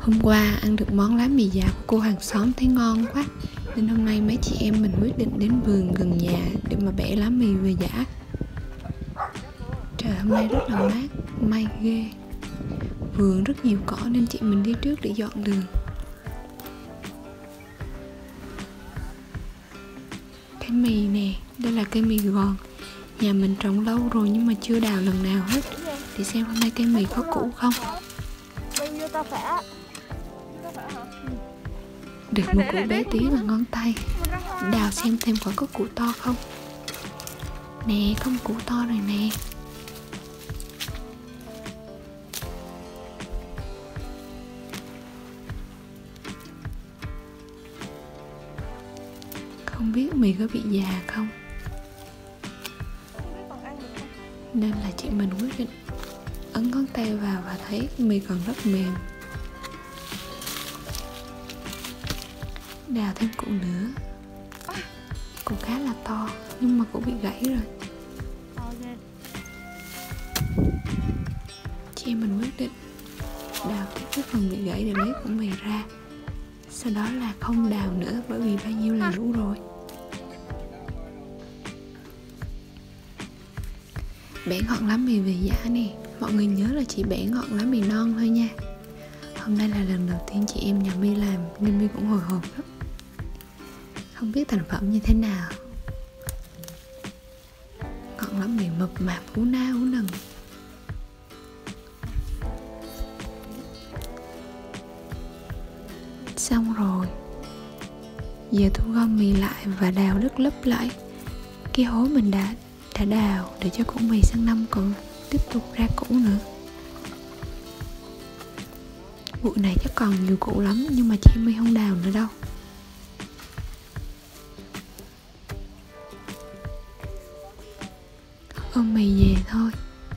Hôm qua ăn được món lá mì giả của cô hàng xóm thấy ngon quá, nên hôm nay mấy chị em mình quyết định đến vườn gần nhà để mà bẻ lá mì về giã. Trời hôm nay rất là mát, may ghê. Vườn rất nhiều cỏ nên chị mình đi trước để dọn đường. Cái mì nè, đây là cây mì gòn. Nhà mình trồng lâu rồi nhưng mà chưa đào lần nào hết. Để xem hôm nay cây mì có củ không. Được một củ bé tí và ngón tay. Đào xem thêm quả có củ to không. Nè, không củ to rồi nè. Không biết mì có bị già không, nên là chị mình quyết định ấn ngón tay vào và thấy mì còn rất mềm. Đào thêm củ nữa. Củ khá là to nhưng mà củ bị gãy rồi. Chị mình quyết định đào tiếp cái phần bị gãy để lấy củ mì ra. Sau đó là không đào nữa bởi vì bao nhiêu là đủ rồi. Bẻ ngọn lá mì về giã nè. Mọi người nhớ là chỉ bẻ ngọn lá mì non thôi nha. Hôm nay là lần đầu tiên chị em nhà My làm nên My cũng hồi hộp lắm. Không biết thành phẩm như thế nào. Ngọn lá mì mập mạp ú na ú nừng. Xong rồi. Giờ thu gom mì lại và đào đất lấp lại cái hố mình đã đào để cho củ mì sang năm còn tiếp tục ra củ nữa. Bụi này chắc còn nhiều củ lắm nhưng mà chị My không đào nữa đâu. Ôm mì về thôi.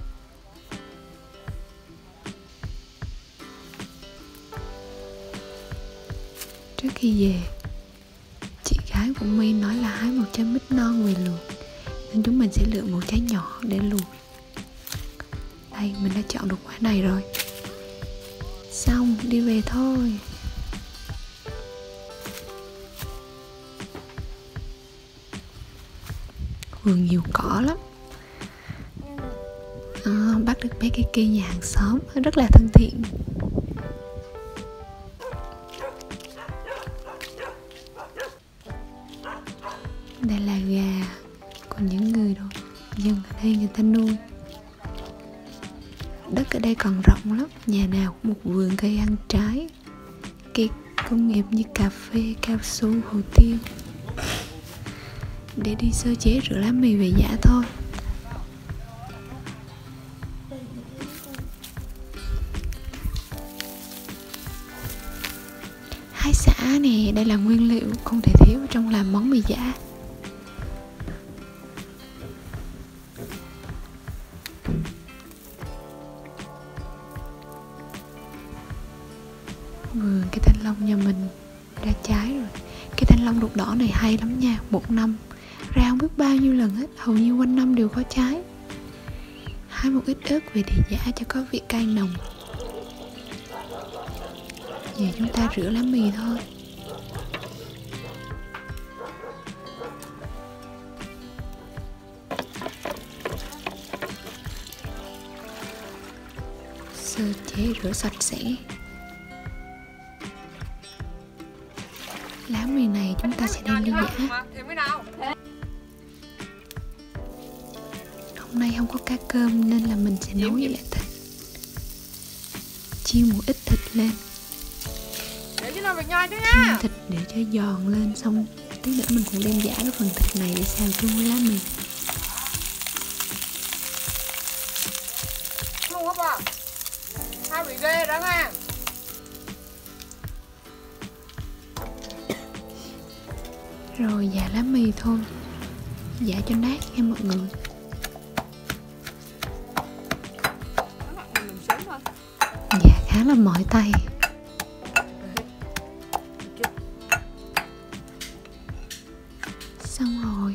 Trước khi về, chị gái của My nói là hái một trái mít non về luộc, nên chúng mình sẽ lựa một trái nhỏ để luộc. Đây, mình đã chọn được quả này rồi. Xong, đi về thôi. Vườn nhiều cỏ lắm. Bắt được bé Kiki nhà hàng xóm, rất là thân thiện. Đây là gà của những người dân ở đây người ta nuôi. Đất ở đây còn rộng lắm, nhà nào cũng một vườn cây ăn trái, cây công nghiệp như cà phê, cao su, hồ tiêu. Để đi sơ chế rửa lá mì về giã thôi. Hải sản nè, đây là nguyên liệu không thể thiếu trong làm món mì giã. Vườn cây thanh long nhà mình ra trái rồi. Cây thanh long đục đỏ này hay lắm nha. Một năm ra không biết bao nhiêu lần hết. Hầu như quanh năm đều có trái. Hái một ít ớt về để giã cho có vị cay nồng. Giờ chúng ta rửa lá mì thôi. Sơ chế rửa sạch sẽ. Lá mì này chúng ta sẽ đem đi giã. Hôm nay không có cá cơm nên là mình sẽ nấu với lại thịt. Chiên một ít thịt lên. Chiên thịt để cho giòn lên, xong tí nữa mình cũng đem giã cái phần thịt này để xào chung với lá mì. Luôn không à? Hai bị ghê đó nha. Rồi giã lá mì thôi. Giã cho nát nha mọi người. Dạ khá là mỏi tay. Xong rồi.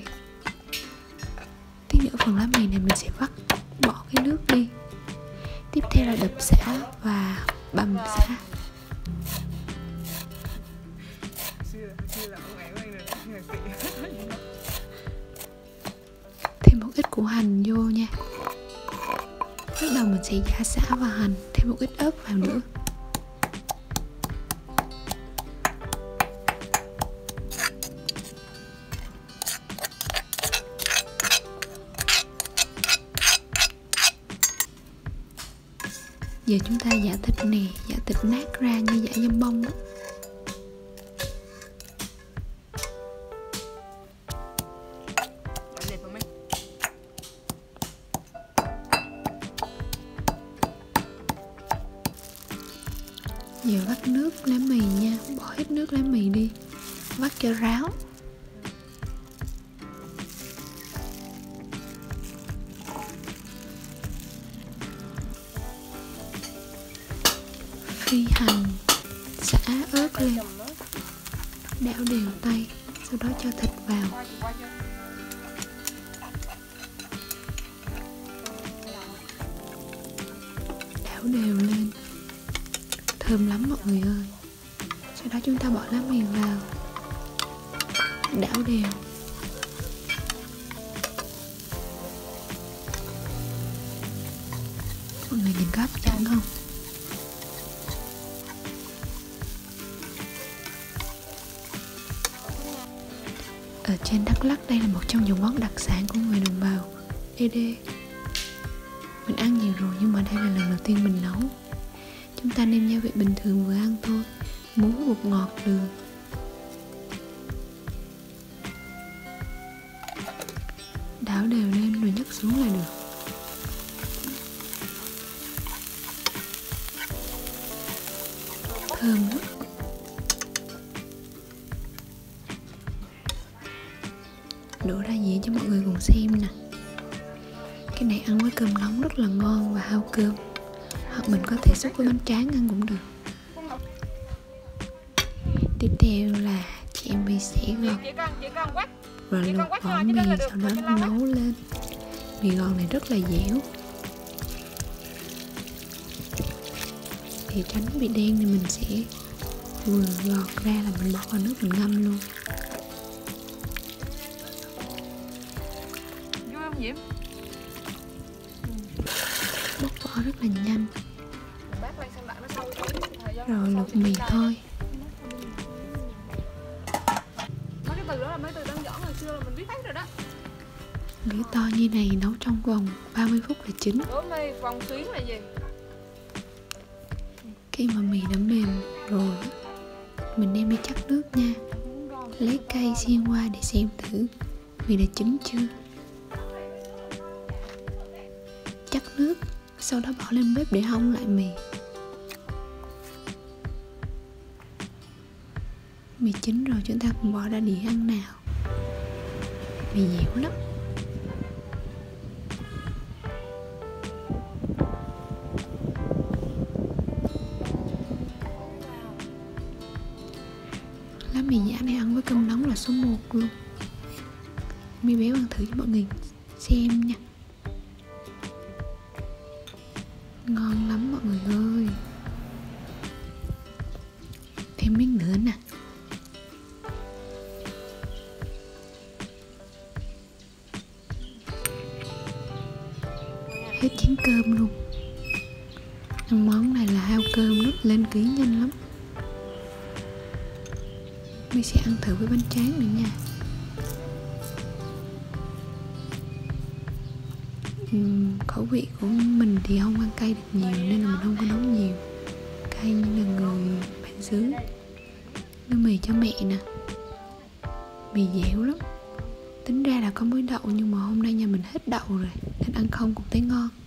Tí nữa phần lá mì này mình sẽ vắt bỏ cái nước đi. Tiếp theo là đập sả và bằm sả. Thêm một ít củ hành vô nha. Bắt đầu mình sẽ giã sả và hành, thêm một ít ớt vào nữa. Giờ chúng ta giã thịt nè, giã thịt nát ra như giã dăm bông đó. Giờ vắt nước lá mì nha, bỏ hết nước lá mì đi, vắt cho ráo. Phi hành, xả ớt lên, đảo đều tay, sau đó cho thịt vào. Đảo đều lên, thơm lắm mọi người ơi. Sau đó chúng ta bỏ lá mì vào, đảo đều. Mọi người nhìn có hấp dẫn không? Ở trên Đắk Lắk đây là một trong những món đặc sản của người đồng bào ED. Mình ăn nhiều rồi nhưng mà đây là lần đầu tiên mình nấu. Chúng ta nêm gia vị bình thường vừa ăn thôi, muối, bột ngọt, đường. Đảo đều lên rồi nhấc xuống là được. Thơm lắm. Đổ ra dĩa cho mọi người cùng xem nè. Cái này ăn với cơm nóng rất là ngon và hao cơm. Hoặc mình có thể xúc với bánh tráng ăn cũng được. Tiếp theo là chị em mình sẽ gọt rồi luộc vỏ mì, sau đó nấu lên. Mì gòn này rất là dẻo. Để tránh bị đen thì mình sẽ vừa gọt ra là mình bỏ vào nước mình ngâm luôn. Bóc vỏ rất là nhanh. Rồi luộc mì thôi. Mấy cái từ đó là mấy từ đơn giản, hồi xưa là mình biết hết rồi đó. Lửa to như này nấu trong vòng 30 phút là chín. Đố mì vòng xuyến là gì? Khi mà mì đã mềm rồi, mình đem đi chắc nước nha. Lấy cây xiên qua để xem thử mì đã chín chưa. Chắc nước, sau đó bỏ lên bếp để hong lại mì. Mì chín rồi chúng ta cùng bỏ ra đĩa ăn nào. Mì dẻo lắm. Lá mì giả này ăn với cơm nóng là số 1 luôn. Mì béo ăn thử cho mọi người xem nha. Ngon lắm mọi người ơi. Thêm miếng nữa nè. Hết chén cơm luôn. Ăn món này là hao cơm, nút lên ký nhanh lắm. Mình sẽ ăn thử với bánh tráng nữa nha. Khẩu vị của mình thì không ăn cay được nhiều nên là mình không có nấu nhiều cay như là người bản xứ. Đưa mì cho mẹ nè. Mì dẻo lắm. Tính ra là có muối đậu nhưng mà hôm nay nhà mình hết đậu rồi nên ăn không cũng thấy ngon.